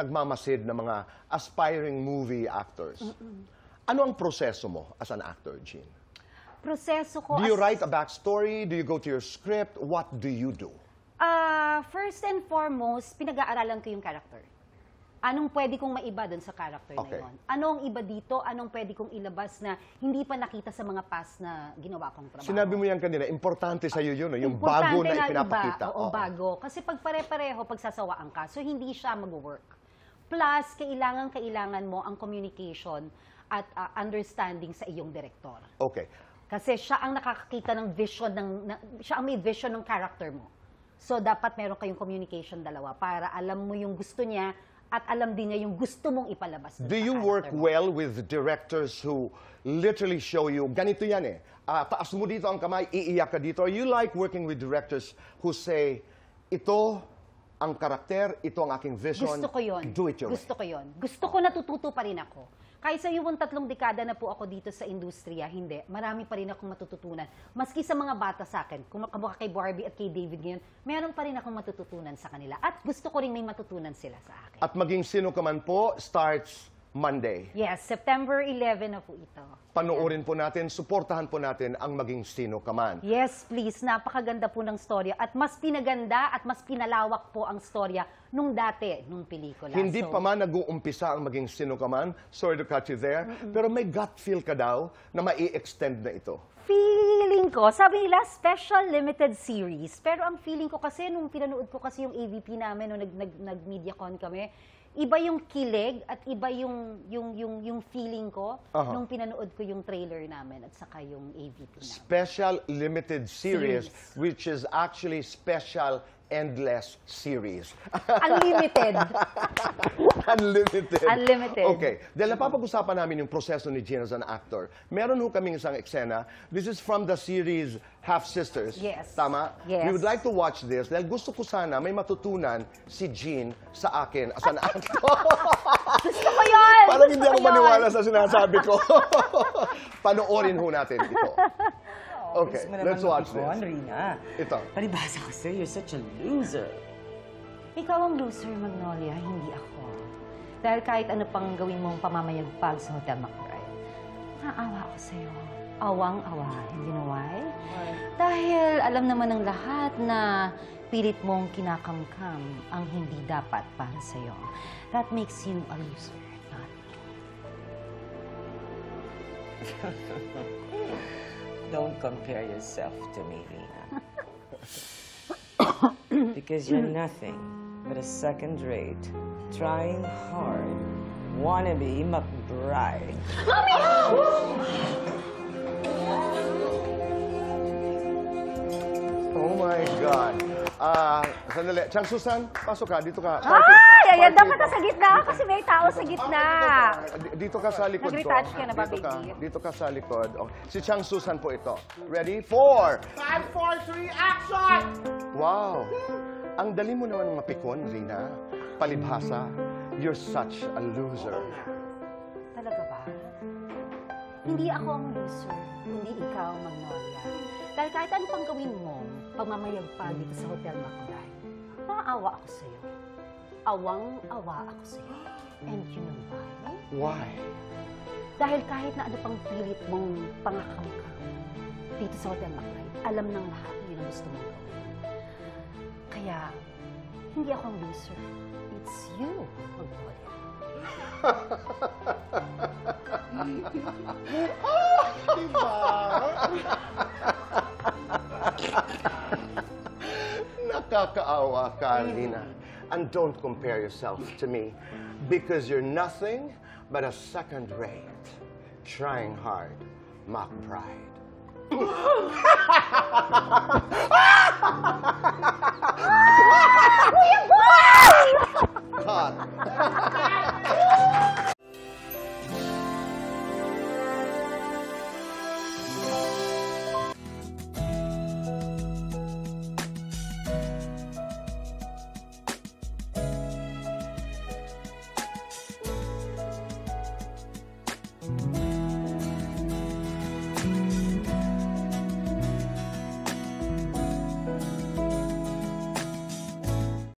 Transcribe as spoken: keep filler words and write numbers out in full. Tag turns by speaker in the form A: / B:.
A: nagmamasid ng mga aspiring movie actors. Mm-mm. Ano ang proseso mo as an actor, Jean?
B: Proseso ko
A: Do you
B: as...
A: write a backstory? Do you go to your script? What do you do?
B: Uh, first and foremost, pinag-aaralan ko yung character. Anong pwede kong maiba dun sa character
A: Okay.
B: na yun? Anong iba dito? Anong pwede kong ilabas na hindi pa nakita sa mga past na ginawa kong trabaho?
A: Sinabi mo yan kanina, importante sa'yo yun, no? Yung
B: Importante
A: bago na
B: nga
A: ipinapakita.
B: Iba, oo,
A: Oo.
B: bago. Kasi pag pare-pareho, pagsasawaan ka, so hindi siya mag-work. Plus, kailangan-kailangan mo ang communication at uh, understanding sa iyong direktor.
A: Okay.
B: Kasi siya ang nakakakita ng vision, ng, na, siya ang may vision ng character mo. So, dapat meron kayong communication dalawa para alam mo yung gusto niya at alam din niya yung gusto mong ipalabas.
A: Do you work
B: mo.
A: well with directors who literally show you, ganito yan eh, uh, taas mo dito ang kamay, iiyak ka dito? Or you like working with directors who say, ito ang karakter, ito ang aking vision,
B: Gusto ko yun.
A: do it your
B: Gusto
A: way.
B: ko yun. Gusto ko natututo pa rin ako. Kahit sa yung tatlong dekada na po ako dito sa industriya, hindi. Marami pa rin akong matututunan. Maski sa mga bata sa akin, kung kamukha kay Barbie at kay David ngayon, meron pa rin akong matututunan sa kanila. At gusto ko rin may matutunan sila sa akin.
A: At maging sino ka man po, starts Monday.
B: Yes, September eleven na po ito.
A: Panoorin po natin, suportahan po natin ang maging sino ka man.
B: Yes, please. Napakaganda po ng storya. At mas pinaganda at mas pinalawak po ang storya nung dati, nung pelikula.
A: Hindi
B: So,
A: pa man nag-uumpisa ang maging sino ka man, sorry to cut you there, mm-mm. pero may gut feel ka daw na mai-extend na ito.
B: Feeling ko, sabi nila, special limited series. Pero ang feeling ko kasi, nung pinanood ko kasi yung A V P namin, nung nag-MediaCon kami, iba yung kilig at iba yung yung yung yung feeling ko
A: Uh-huh.
B: nung pinanood ko yung trailer namin at saka yung A V P namin.
A: Special limited series,
B: Series.
A: which is actually special endless series.
B: Unlimited.
A: Unlimited.
B: Unlimited.
A: Okay. Dahil napapag-usapan namin yung proseso ni Jean as an actor. Meron ho kaming isang eksena. This is from the series Half Sisters.
B: Yes.
A: Tama?
B: Yes.
A: We would like to watch this dahil gusto ko sana may matutunan si Jean sa akin as an actor.
B: Gusto ko yun!
A: Parang
B: Gusto
A: hindi
B: ko
A: ako
B: yun!
A: maniwala sa sinasabi ko. Panoorin ho natin ito. Okay, let's watch this.
C: Rina.
A: Ito.
C: Palibasa ko sa'yo, you're such a loser.
B: Ikaw ang loser, Magnolia, hindi ako. Dahil kahit ano pang gawin mong pamamayagpag sa Hotel McBride, naawa ako sa'yo. Awang-awa. You know why?
C: Why?
B: Dahil alam naman ng lahat na pilit mong kinakamkam ang hindi dapat para sa'yo. That makes you a loser, not me.
C: Don't compare yourself to me, Rina. Because you're nothing but a second-rate, trying hard, wannabe McBride.
A: Oh my God. Ah, sandali. Chang Susan, pasok ka. Dito ka.
B: Ay! Ayan, dapat na sa gitna kasi may tao sa gitna.
A: D- Dito ka sa likod ko.
B: Nag-retouch ka na ba,
A: Dito ka,
B: baby?
A: dito ka sa likod. Okay. Si Chang Susan po ito. Ready? Four.
D: Five, four, three, action!
A: Wow. Ang dali mo naman mapikon, Rina. Palibhasa. You're such a loser.
B: Talaga ba? Hindi ako ang loser, kundi ikaw, Magnolia. Dahil kahit ano pang gawin mo, pagmamayagpag dito sa Hotel McBride, naaawa ako sa'yo. Awang-awa ako sa'yo. And you know why?
A: Why?
B: Dahil kahit na ano pang pilit mong pangakamkam dito sa Hotel McBride, alam ng lahat yun ang gusto mong gawin. Kaya, hindi ako ang loser. It's you, Magnolia.
A: Diba? Nakakaawa ka, Rina. And don't compare yourself to me because you're nothing but a second-rate, trying hard, McBride.